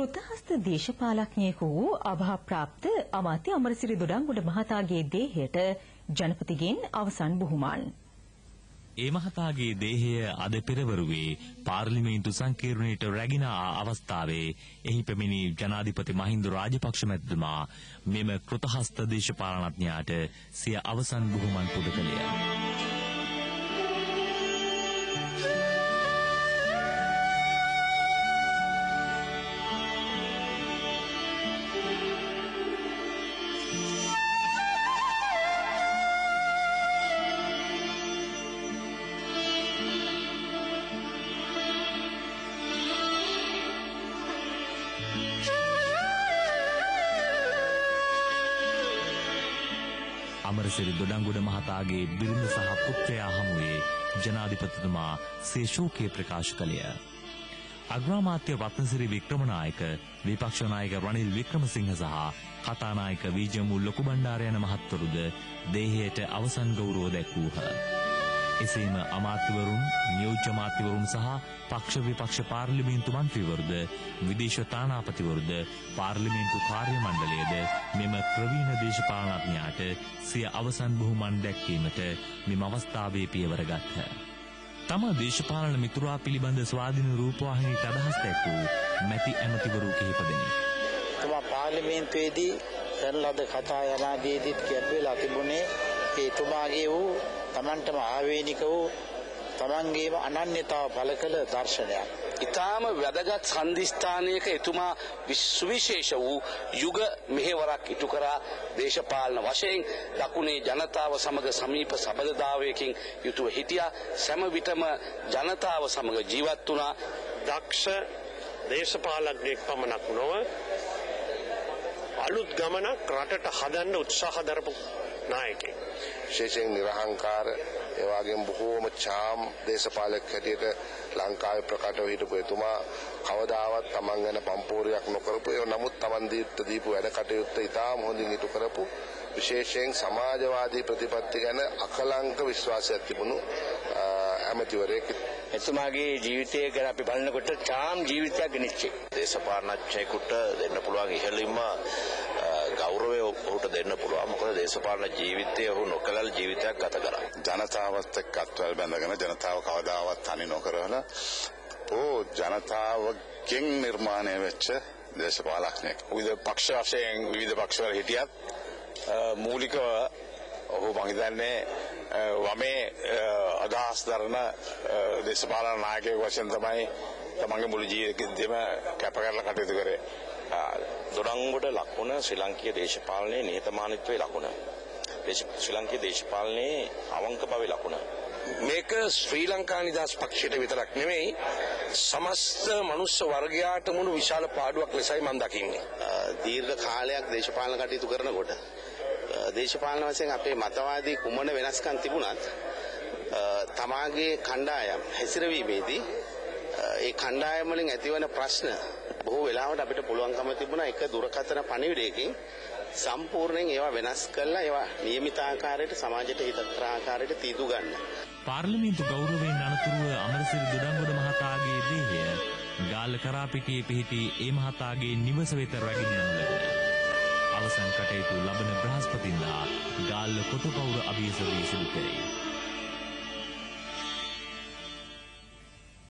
කෘතහස්ත දේශපාලඥයෙකු වූ අභාප්‍රාප්ත අමාත්‍ය අමරසිරි දොඩංගොඩ මහතාගේ දේහයට ජනපතිගෙන් අවසන් බුහුමන්. ඒ මහතාගේ දේහය අද පෙරවරුවේ පාර්ලිමේන්තු සංකීර්ණයට රැගෙන අවස්ථාවේ එහි පැමිණි ජනාධිපති මහින්ද රාජපක්ෂ මැතිතුමා මෙම කෘතහස්ත දේශපාලනඥයාට සිය අවසන් බුහුමන් පුද කළේය. අමරසිරි දොඩංගොඩ මහතාගේ බිරිඳ සහ පුත්‍රයා හමුවේ ජනාධිපතිතුමා සිය ශෝකය ප්‍රකාශ කළේය. අග්‍රාමාත්‍ය රත්නසිරි වික්‍රමනායක, විපක්ෂ නායක රනිල් වික්‍රමසිංහ සහ කතානායක විජයමු ලොකුබණ්ඩාර යන මහත්වරුද දේහයට අවසන් ගෞරව දැක්වූහ. එසේම අමාත්‍යවරුන්, නියෝජ්‍ය අමාත්‍යවරුන් සහ පක්ෂ විපක්ෂ පාර්ලිමේන්තු මන්ත්‍රීවරුද, විදේශ තානාපතිවරුද, පාර්ලිමේන්තු කාර්ය මණ්ඩලයද මෙම ප්‍රවීණ දේශපාලනඥයාට සිය අවසන් බුහුමන් දැක්වීමට මෙම අවස්ථාවේ පියවර ගත්හ. තම දේශපාලන මිතුරා පිළිබඳ ස්වාධීන රූපවාහිනියට අදහස් දැක්වූ මැති ඇමතිවරු කිහිප දෙනෙක්. තමා පාර්ලිමේන්තුවේදී කරන ලද කතා යනාදීදීත් කියවෙලා තිබුණේ ඒ තුමාගේ වූ තමන්ටම ආවේනික වූ තමන්ගේම අනන්‍යතාව පළ කළ දර්ශනයක්. ඊටාම වැදගත් සම්දිස්ථානයක එතුමා විශේෂ වූ යුග මෙහෙවරක් ඉටු කරා දේශපාලන වශයෙන් දකුණේ ජනතාව සමග සමීප සබඳතාවයකින් යුතුව හිටියා. සෑම විටම ජනතාව සමග ජීවත් වුණා. දක්ෂ දේශපාලඥයෙක් පමණක් නොව අලුත් ගමනක් රටට හදන්න උත්සාහ දරපු නායකයෙක්. විශේෂයෙන් නිර්හංකාර ඒ වගේම බොහෝම ඡාම් දේශපාලක හැටියට ලංකාවේ ප්‍රකටව හිටපු එතුමා කවදාවත් Taman ගැන පම්පෝරියක් නොකරපු ඒ නමුත් Taman දීපු වැඩ කටයුත්ත ඉතාම හොඳින් ඉටු කරපු විශේෂයෙන් සමාජවාදී ප්‍රතිපත්ති ගැන අකලංක විශ්වාසයක් තිබුණු ඇමතිවරයෙක්. එතුමාගේ ජීවිතය ගැන අපි බලනකොට ඡාම් ජීවිතයක් ගෙනිච්චේ. දේශපාලනඥයෙකුට දෙන්න පුළුවන් ඉහළින්ම ගෞරවය ඔහුට දෙන්න පුළුවන්. මොකද දේශපාලන ජීවිතය ඔහු නොකලල් ජීවිතයක් ගත කරා. ජනතාවත් එක්ක අත්වැල් බැඳගෙන ජනතාව කවදාවත් තනි නොකරන ජනතාවගෙන් නිර්මාණය වෙච්ච දේශපාලනඥයෙක්. විවිධ පක්ෂ වශයෙන් විවිධ පක්ෂවල හිටියත් මූලිකව ඔහු මම හිතන්නේ වමේ අදහස් දරන දේශපාලන නායකයෙකු වශයෙන් තමයි තමන්ගේ මුළු ජීවිතේම කැප කරලා කටයුතු කරේ. දොඩංගොඩ ලකුණ ශ්‍රී ලංකීය දේශපාලනයේ නිහතමානීත්වයේ ලකුණ. ශ්‍රී ලංකීය දේශපාලනයේ අවංක බවේ ලකුණ. මේක ශ්‍රී ලංකා නිදහස් පක්ෂයට විතරක් නෙමෙයි සමස්ත මනුස්ස වර්ගයාට මුළු විශාල පාඩුවක් ලෙසයි මම දකින්නේ. දීර්ඝ කාලයක් දේශපාලන කටයුතු කරනකොට දේශපාලන වශයෙන් අපේ මතවාදී කුමන වෙනස්කම් තිබුණත් තමාගේ කණ්ඩායම් හැසිරවීමේදී ඒ කණ්ඩායම් වලින් ඇතිවන ප්‍රශ්න බොහෝ වෙලාවට අපිට පුළුවන්කම තිබුණා එක දුරකථන පණිවිඩයකින් සම්පූර්ණයෙන් ඒවා වෙනස් කරලා ඒවා නියමිත ආකාරයට සමාජයට හිතකර ආකාරයට තීදු ගන්න. පාර්ලිමේන්තු ගෞරවයෙන් අනතුරුව අමරසිරි දොඩංගොඩ මහතාගේ දේහය ගාල්ල කරාපිටියේ පිහිටි ඒ මහතාගේ නිවස වෙත රැගෙන යනු ලැබුණා. අවසන් කටයුතු ලබන බ්‍රහස්පතින්දා ගාල්ල කොටපවුර අභියසවී සිදු කෙරේ.